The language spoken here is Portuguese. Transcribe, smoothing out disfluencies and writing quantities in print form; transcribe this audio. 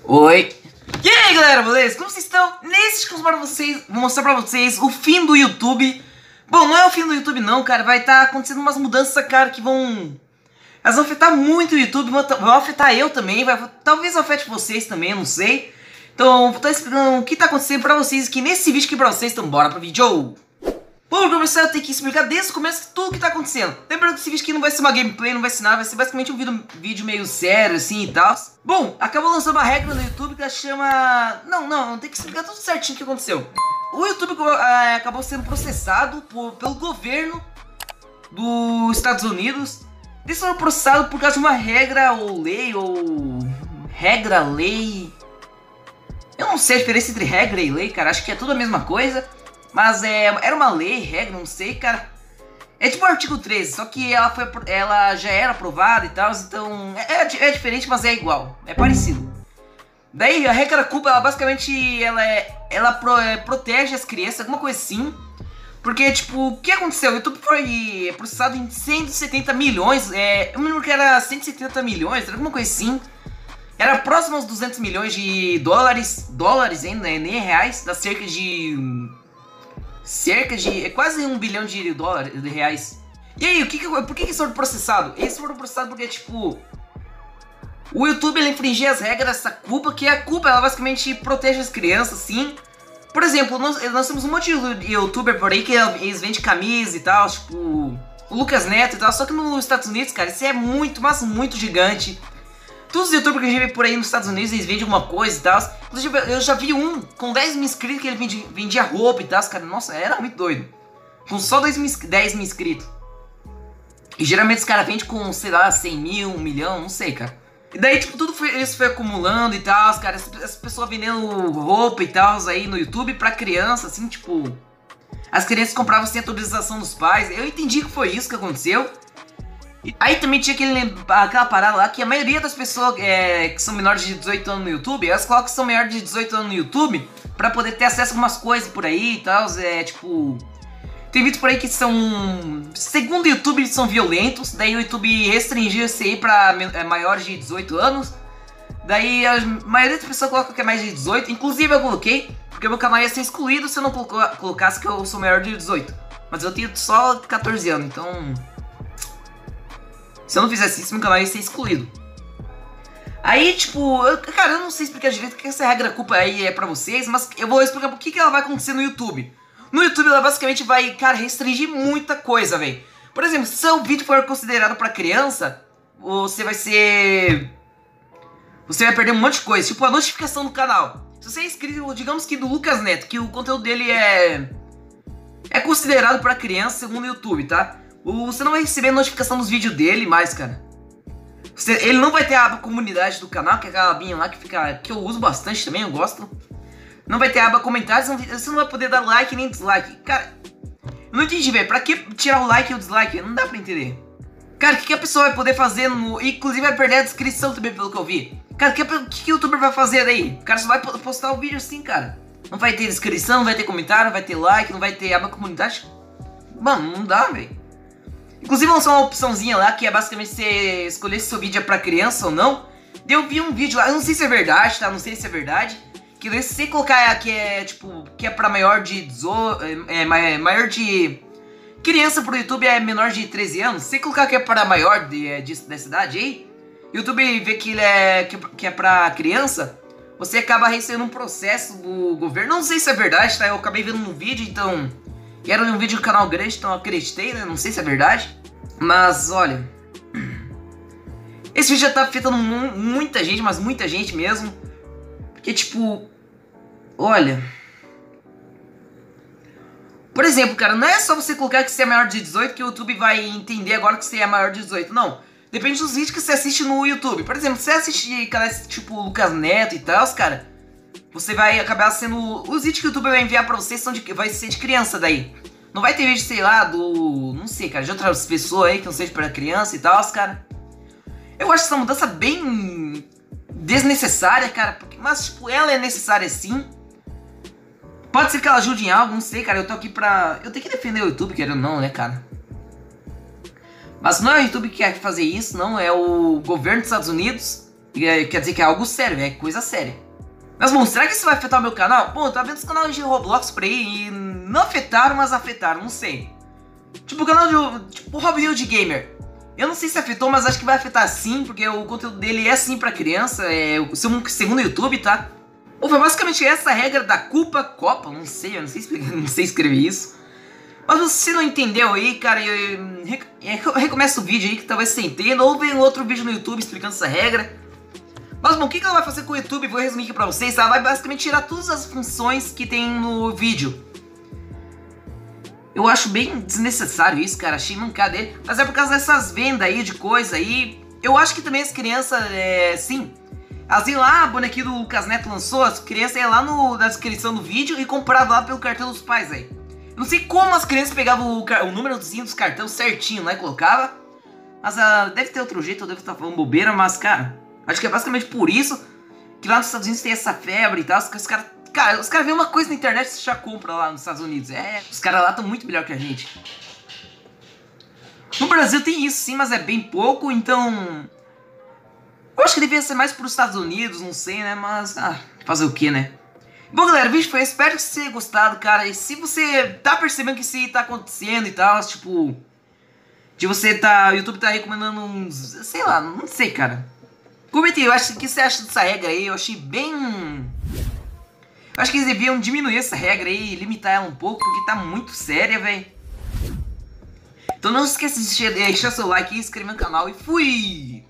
Oi! E aí galera, beleza? Como vocês estão? Nesse vídeo vou mostrar pra vocês o fim do YouTube. Bom, não é o fim do YouTube não, cara. Vai estar acontecendo umas mudanças, cara, que vão... Elas vão afetar muito o YouTube, vão afetar eu também, talvez afete vocês também, eu não sei. Então, vou estar explicando o que está acontecendo pra vocês aqui nesse vídeo aqui pra vocês, então bora pro vídeo! Bom, pra começar eu tenho que explicar desde o começo tudo o que tá acontecendo. Lembrando que esse vídeo aqui não vai ser uma gameplay, não vai ser nada, vai ser basicamente um vídeo meio sério assim e tal. Bom, acabou lançando uma regra no YouTube que ela chama... Não, tem que explicar tudo certinho o que aconteceu. O YouTube acabou sendo processado pelo governo dos Estados Unidos. Eles foram processados por causa de uma regra ou lei, lei... Eu não sei a diferença entre regra e lei, cara, acho que é tudo a mesma coisa. Mas era uma lei, regra, não sei, cara. É tipo o artigo 13, só que ela já era aprovada e tal, então é diferente, mas é igual, é parecido. Daí a regra culpa, ela basicamente protege as crianças, alguma coisa assim. Porque, tipo, o que aconteceu? O YouTube foi processado em 170 milhões, eu me lembro que era 170 milhões, era alguma coisa assim. Era próximo aos 200 milhões de dólares ainda, né, nem reais, dá cerca de quase 1 bilhão de reais. E aí, por que eles foram processados? Eles foram processados porque, tipo, o YouTube ele infringia as regras dessa culpa, que a culpa ela basicamente protege as crianças, sim. Por exemplo, nós temos um monte de youtuber por aí que eles vendem camisa e tal, tipo, o Lucas Neto e tal, só que nos Estados Unidos, cara, isso é muito, mas muito gigante. Todos os youtubers que a gente vê por aí nos Estados Unidos, eles vendem alguma coisa e tal. Inclusive, eu já vi um com 10 mil inscritos que ele vendia roupa e tal. Cara, nossa, era muito doido. Com só 10 mil inscritos. E geralmente os caras vendem com, sei lá, 100 mil, 1 milhão, não sei, cara. E daí, tipo, isso foi acumulando e tal, cara. As pessoas vendendo roupa e tal aí no YouTube pra criança, assim, tipo... As crianças compravam sem autorização dos pais. Eu entendi que foi isso que aconteceu. Aí também tinha aquela parada lá que a maioria das pessoas que são menores de 18 anos no YouTube, elas colocam que são menores de 18 anos no YouTube pra poder ter acesso a algumas coisas por aí e tal, tipo... Tem vídeos por aí que são... Segundo o YouTube, eles são violentos, daí o YouTube restringiu isso aí pra maiores de 18 anos. Daí a maioria das pessoas coloca que é mais de 18, inclusive eu coloquei, porque o meu canal ia ser excluído se eu não colocasse que eu sou maior de 18. Mas eu tenho só 14 anos, então... Se eu não fizesse isso, meu canal ia ser excluído. Aí, tipo, cara, eu não sei explicar direito o que essa regra culpa aí é pra vocês, mas eu vou explicar por que ela vai acontecer no YouTube. No YouTube, ela basicamente vai, cara, restringir muita coisa, velho. Por exemplo, se seu vídeo for considerado pra criança, você vai perder um monte de coisa, tipo a notificação do canal. Se você é inscrito, digamos que do Lucas Neto, que o conteúdo dele é considerado pra criança, segundo o YouTube, tá? Você não vai receber notificação dos vídeos dele mais, cara. Ele não vai ter a aba comunidade do canal, que é aquela abinha lá que eu uso bastante também, eu gosto. Não vai ter a aba comentários, você não vai poder dar like nem dislike. Cara, eu não entendi, velho. Pra que tirar o like e o dislike? Não dá pra entender. Cara, o que a pessoa vai poder fazer inclusive vai perder a descrição também, pelo que eu vi. Cara, o que o youtuber vai fazer daí? O cara só vai postar o vídeo assim, cara. Não vai ter descrição, não vai ter comentário, não vai ter like, não vai ter aba comunidade. Mano, não dá, velho. Inclusive lançou uma opçãozinha lá que é basicamente você escolher se seu vídeo é pra criança ou não. Daí eu vi um vídeo lá, eu não sei se é verdade, tá? Não sei se é verdade. Que se você colocar que é pra maior de 18, maior de... Criança pro YouTube é menor de 13 anos. Se você colocar que é para maior dessa idade aí, o YouTube vê que é pra criança, você acaba recebendo um processo do governo. Não sei se é verdade, tá? Eu acabei vendo no vídeo, então... E era um vídeo do canal grande, então eu acreditei, né? Não sei se é verdade. Mas, olha... Esse vídeo já tá afetando muita gente, mas muita gente mesmo. Porque, tipo... Olha... Por exemplo, cara, não é só você colocar que você é maior de 18 que o YouTube vai entender agora que você é maior de 18. Não. Depende dos vídeos que você assiste no YouTube. Por exemplo, se você assiste canais tipo Lucas Neto e tal, cara... Você vai acabar sendo... Os vídeos que o YouTube vai enviar pra vocês vai ser de criança daí. Não vai ter vídeo, sei lá, não sei, cara, de outras pessoas aí que não seja pra criança e tal, cara. Eu acho essa mudança bem desnecessária, cara. Mas, tipo, ela é necessária sim. Pode ser que ela ajude em algo, não sei, cara. Eu tô aqui pra... Eu tenho que defender o YouTube, querendo ou não, né, cara. Mas não é o YouTube que quer fazer isso, não. É o governo dos Estados Unidos. Quer dizer que é algo sério, é coisa séria. Mas, bom, será que isso vai afetar o meu canal? Bom, eu tava vendo os canais de Roblox por aí e não afetaram, mas afetaram, não sei. Tipo, o canal de... Tipo, o Robin Hood Gamer. Eu não sei se afetou, mas acho que vai afetar sim, porque o conteúdo dele é sim pra criança, segundo o YouTube, tá? Ou foi basicamente essa regra da Copa, não sei, eu não sei escrever isso. Mas se você não entendeu aí, cara, recomeça o vídeo aí que talvez você entenda, ou vem outro vídeo no YouTube explicando essa regra. Mas bom, o que ela vai fazer com o YouTube? Vou resumir aqui pra vocês, ela vai basicamente tirar todas as funções que tem no vídeo. Eu acho bem desnecessário isso, cara, achei mancada dele. Mas é por causa dessas vendas aí de coisa aí. Eu acho que também as crianças, sim. Elas iam lá, a bonequinha do Lucas Neto lançou, as crianças iam lá na descrição do vídeo e compravam lá pelo cartão dos pais aí. Eu não sei como as crianças pegavam o númerozinho dos cartões certinho lá e colocava. Mas deve ter outro jeito, eu devo estar falando bobeira, mas cara, acho que é basicamente por isso que lá nos Estados Unidos tem essa febre e tal, os caras... Cara, os caras veem uma coisa na internet e você já compra lá nos Estados Unidos. Os caras lá estão muito melhor que a gente. No Brasil tem isso sim, mas é bem pouco, então... Eu acho que devia ser mais para os Estados Unidos, não sei, né? Mas, fazer o que, né? Bom, galera, o vídeo foi esse. Espero que você tenha gostado, cara. E se você tá percebendo que isso tá acontecendo e tal, tipo... De você o YouTube tá recomendando uns... Sei lá, não sei, cara. Comenta aí, o que você acha dessa regra aí. Eu achei bem... Eu acho que eles deviam diminuir essa regra aí e limitar ela um pouco, porque tá muito séria, velho. Então não se esqueça de deixar seu like e se inscrever no canal e fui!